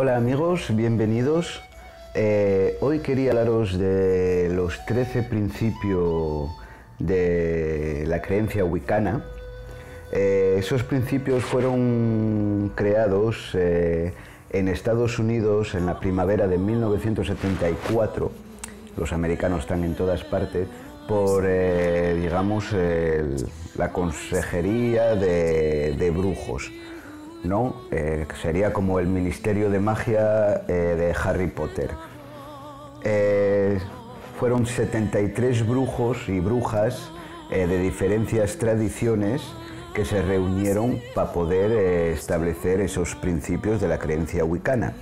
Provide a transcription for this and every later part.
Hola amigos, bienvenidos. Hoy quería hablaros de los 13 principios de la creencia wicana. Esos principios fueron creados en Estados Unidos en la primavera de 1974. Los americanos están en todas partes por, digamos, la consejería de brujos, ¿no? Sería como el Ministerio de Magia de Harry Potter. Fueron 73 brujos y brujas de diferentes tradiciones que se reunieron para poder establecer esos principios de la creencia wicana.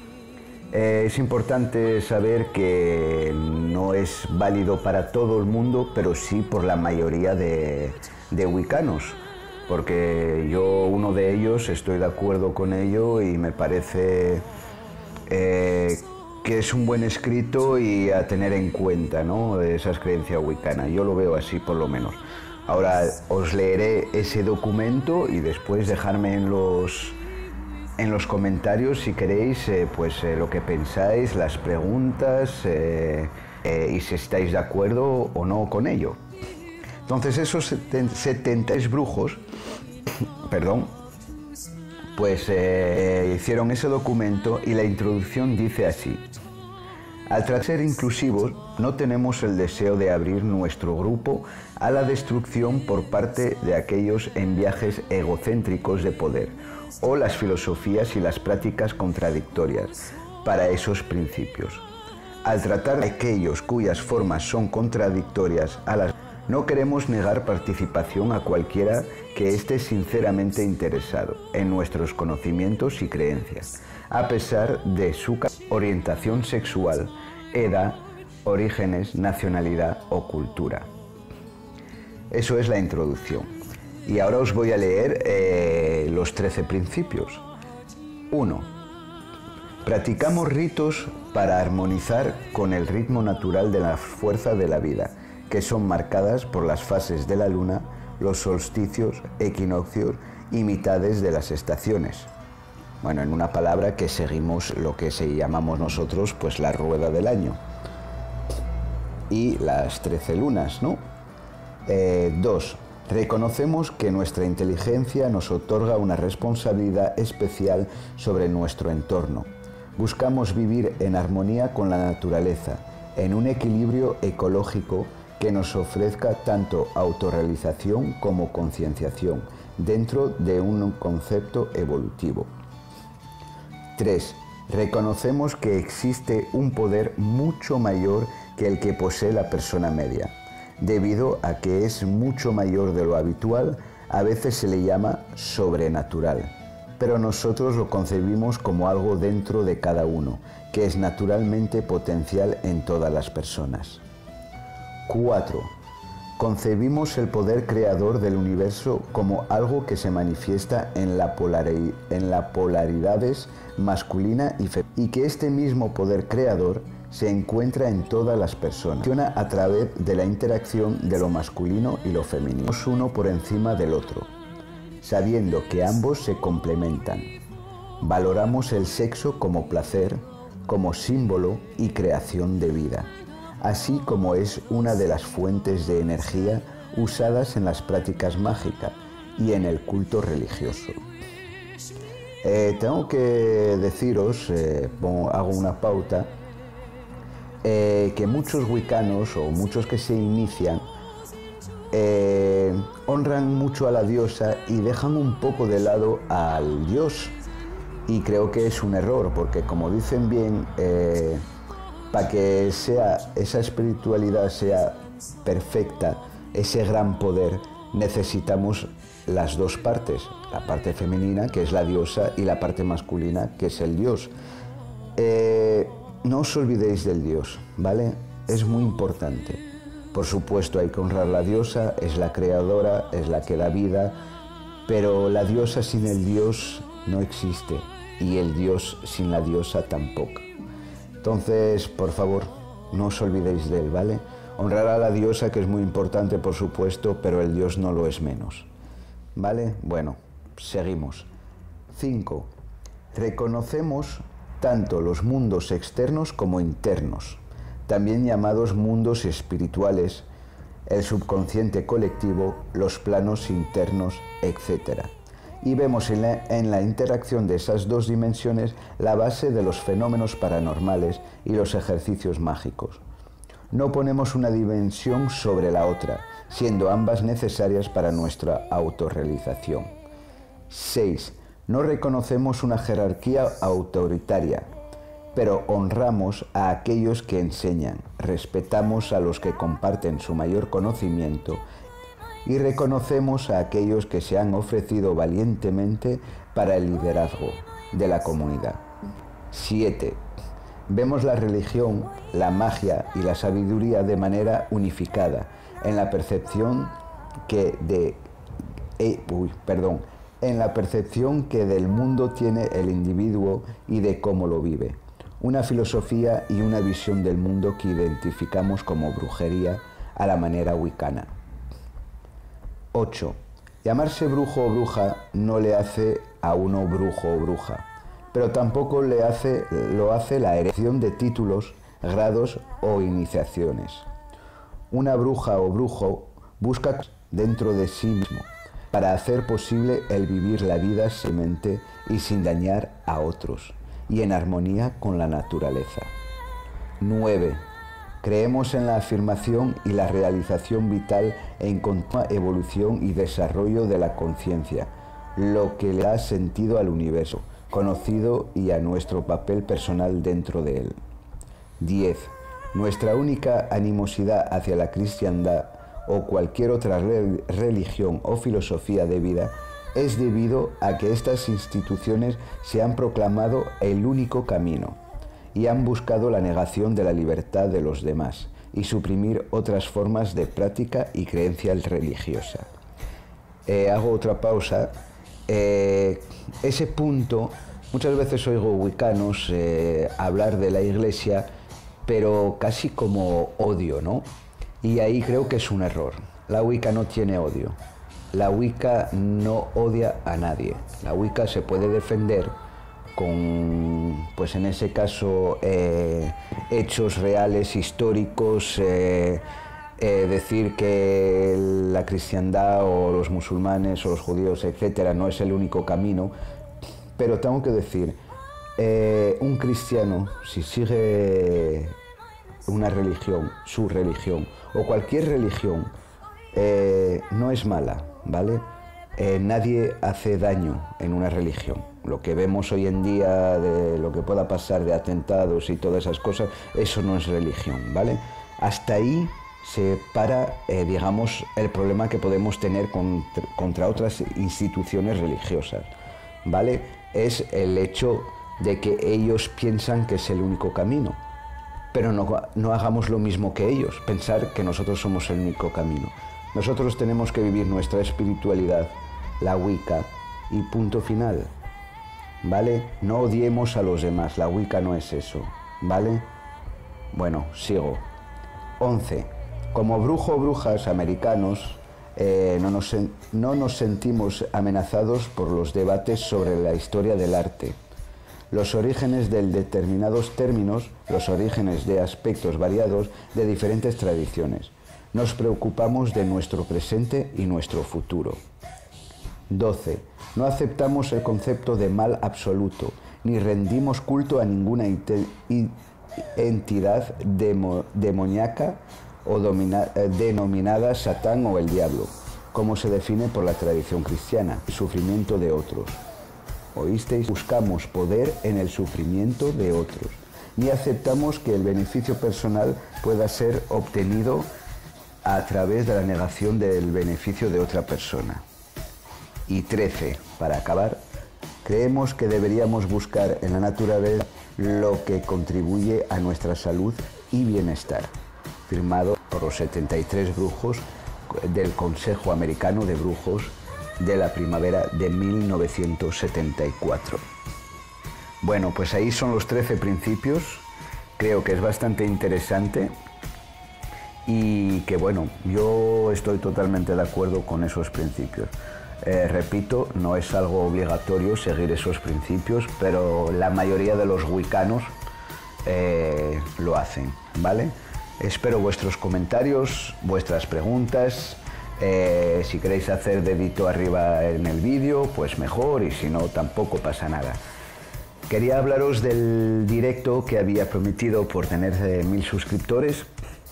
Es importante saber que no es válido para todo el mundo, pero sí por la mayoría de wicanos, porque yo, uno de ellos, estoy de acuerdo con ello y me parece que es un buen escrito y a tener en cuenta, ¿no? Esas creencias wicanas. Yo lo veo así, por lo menos. Ahora os leeré ese documento y después dejarme en los comentarios, si queréis, lo que pensáis, las preguntas y si estáis de acuerdo o no con ello. Entonces esos 73 brujos, perdón, pues hicieron ese documento y la introducción dice así: al tratar de ser inclusivos, no tenemos el deseo de abrir nuestro grupo a la destrucción por parte de aquellos en viajes egocéntricos de poder o las filosofías y las prácticas contradictorias para esos principios. Al tratar de aquellos cuyas formas son contradictorias a las... No queremos negar participación a cualquiera que esté sinceramente interesado en nuestros conocimientos y creencias, a pesar de su orientación sexual, edad, orígenes, nacionalidad o cultura. Eso es la introducción. Y ahora os voy a leer los 13 principios. 1. Practicamos ritos para armonizar con el ritmo natural de la fuerza de la vida, que son marcadas por las fases de la luna, los solsticios, equinoccios y mitades de las estaciones. Bueno, en una palabra, que seguimos lo que llamamos nosotros pues la rueda del año. Y las 13 lunas, ¿no? 2. Reconocemos que nuestra inteligencia nos otorga una responsabilidad especial sobre nuestro entorno. Buscamos vivir en armonía con la naturaleza, en un equilibrio ecológico que nos ofrezca tanto autorrealización como concienciación dentro de un concepto evolutivo. 3. Reconocemos que existe un poder mucho mayor que el que posee la persona media. Debido a que es mucho mayor de lo habitual, a veces se le llama sobrenatural, pero nosotros lo concebimos como algo dentro de cada uno, que es naturalmente potencial en todas las personas. 4. Concebimos el poder creador del universo como algo que se manifiesta en las polaridades masculina y femenina, y que este mismo poder creador se encuentra en todas las personas. Funciona a través de la interacción de lo masculino y lo femenino, uno por encima del otro, sabiendo que ambos se complementan. Valoramos el sexo como placer, como símbolo y creación de vida, así como es una de las fuentes de energía usadas en las prácticas mágicas y en el culto religioso. Tengo que deciros, hago una pauta, que muchos wicanos o muchos que se inician honran mucho a la diosa y dejan un poco de lado al dios, y creo que es un error, porque como dicen bien, para que esa espiritualidad sea perfecta, ese gran poder, necesitamos las dos partes, la parte femenina, que es la diosa, y la parte masculina, que es el dios. No os olvidéis del dios, ¿vale? Es muy importante. Por supuesto, hay que honrar a la diosa, es la creadora, es la que da vida, pero la diosa sin el dios no existe, y el dios sin la diosa tampoco. Entonces, por favor, no os olvidéis de él, ¿vale? Honrar a la diosa, que es muy importante, por supuesto, pero el dios no lo es menos, ¿vale? Bueno, seguimos. 5. Reconocemos tanto los mundos externos como internos, también llamados mundos espirituales, el subconsciente colectivo, los planos internos, etc. Y vemos en la interacción de esas dos dimensiones la base de los fenómenos paranormales y los ejercicios mágicos. No ponemos una dimensión sobre la otra, siendo ambas necesarias para nuestra autorrealización. 6. No reconocemos una jerarquía autoritaria, pero honramos a aquellos que enseñan, respetamos a los que comparten su mayor conocimiento y reconocemos a aquellos que se han ofrecido valientemente para el liderazgo de la comunidad. 7. Vemos la religión, la magia y la sabiduría de manera unificada en la percepción que del mundo tiene el individuo y de cómo lo vive. Una filosofía y una visión del mundo que identificamos como brujería a la manera wicana. 8. Llamarse brujo o bruja no le hace a uno brujo o bruja, pero tampoco lo hace la erección de títulos, grados o iniciaciones. Una bruja o brujo busca dentro de sí mismo para hacer posible el vivir la vida sin mente y sin dañar a otros, y en armonía con la naturaleza. 9. Creemos en la afirmación y la realización vital en continua evolución y desarrollo de la conciencia, lo que le da sentido al universo conocido y a nuestro papel personal dentro de él. 10. Nuestra única animosidad hacia la cristiandad o cualquier otra religión o filosofía de vida es debido a que estas instituciones se han proclamado el único camino y han buscado la negación de la libertad de los demás y suprimir otras formas de práctica y creencia religiosa. Hago otra pausa. Ese punto, muchas veces oigo wicanos hablar de la Iglesia, pero casi como odio, ¿no? Y ahí creo que es un error. La Wicca no tiene odio. La Wicca no odia a nadie. La Wicca se puede defender con, pues en ese caso, hechos reales, históricos, decir que la cristiandad o los musulmanes o los judíos, etcétera, no es el único camino, pero tengo que decir, un cristiano, si sigue una religión, su religión, o cualquier religión, no es mala, ¿vale? Nadie hace daño en una religión. Lo que vemos hoy en día de lo que pueda pasar de atentados y todas esas cosas, eso no es religión, ¿vale? Hasta ahí se para, digamos, el problema que podemos tener contra otras instituciones religiosas, ¿vale? Es el hecho de que ellos piensan que es el único camino, pero no hagamos lo mismo que ellos, pensar que nosotros somos el único camino. Nosotros tenemos que vivir nuestra espiritualidad, la Wicca, y punto final, ¿vale? No odiemos a los demás, la Wicca no es eso, ¿vale? Bueno, sigo. 11. Como brujo o brujas americanos, no nos sentimos amenazados por los debates sobre la historia del arte, los orígenes de determinados términos, los orígenes de aspectos variados de diferentes tradiciones. Nos preocupamos de nuestro presente y nuestro futuro. 12. No aceptamos el concepto de mal absoluto, ni rendimos culto a ninguna entidad demoníaca o denominada Satán o el Diablo, como se define por la tradición cristiana, el sufrimiento de otros. ¿Oísteis? Buscamos poder en el sufrimiento de otros, ni aceptamos que el beneficio personal pueda ser obtenido a través de la negación del beneficio de otra persona. Y 13, para acabar, creemos que deberíamos buscar en la naturaleza lo que contribuye a nuestra salud y bienestar. Firmado por los 73 brujos del Consejo Americano de Brujos de la primavera de 1974. Bueno, pues ahí son los 13 principios. Creo que es bastante interesante y que, bueno, yo estoy totalmente de acuerdo con esos principios. Repito, no es algo obligatorio seguir esos principios, pero la mayoría de los wicanos lo hacen, ¿vale? Espero vuestros comentarios, vuestras preguntas. Si queréis hacer dedito arriba en el vídeo, pues mejor, y si no, tampoco pasa nada. Quería hablaros del directo que había prometido por tener 1000 suscriptores.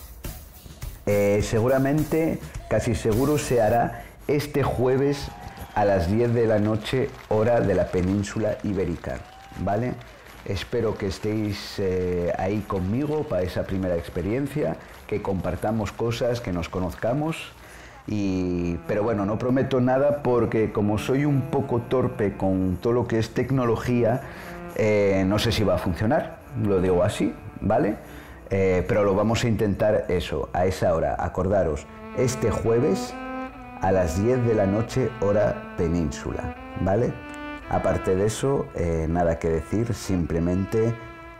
Seguramente, casi seguro, se hará este jueves a las 10 de la noche, hora de la península ibérica, ¿vale? Espero que estéis ahí conmigo para esa primera experiencia, que compartamos cosas, que nos conozcamos. Pero bueno, no prometo nada porque como soy un poco torpe con todo lo que es tecnología, no sé si va a funcionar, lo digo así, ¿vale? Pero lo vamos a intentar eso, a esa hora. Acordaros, este jueves a las 10 de la noche, hora península, ¿vale? Aparte de eso, nada que decir, simplemente,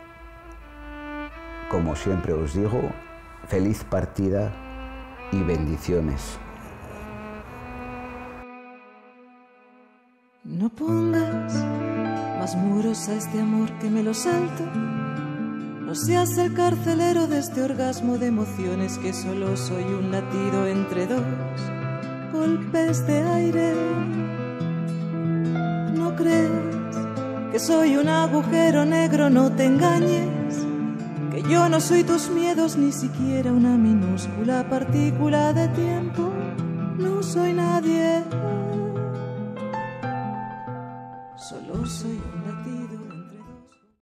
como siempre os digo, feliz partida y bendiciones. No pongas más muros a este amor que me lo salto. No seas el carcelero de este orgasmo de emociones que solo soy un latido entre dos golpes de aire. No crees que soy un agujero negro, no te engañes, que yo no soy tus miedos, ni siquiera una minúscula partícula de tiempo. No soy nadie, solo soy un latido.